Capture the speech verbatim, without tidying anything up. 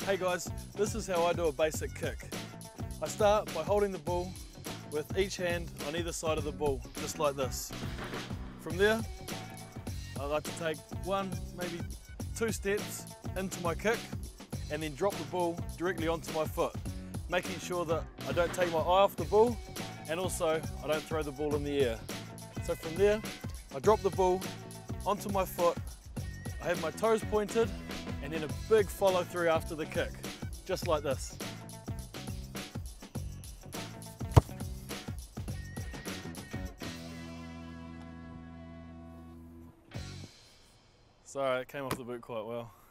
Hey guys, this is how I do a basic kick. I start by holding the ball with each hand on either side of the ball, just like this. From there, I like to take one, maybe two steps into my kick and then drop the ball directly onto my foot, making sure that I don't take my eye off the ball and also I don't throw the ball in the air. So from there, I drop the ball onto my foot, I have my toes pointed and then a big follow through after the kick, just like this. Sorry, it came off the boot quite well.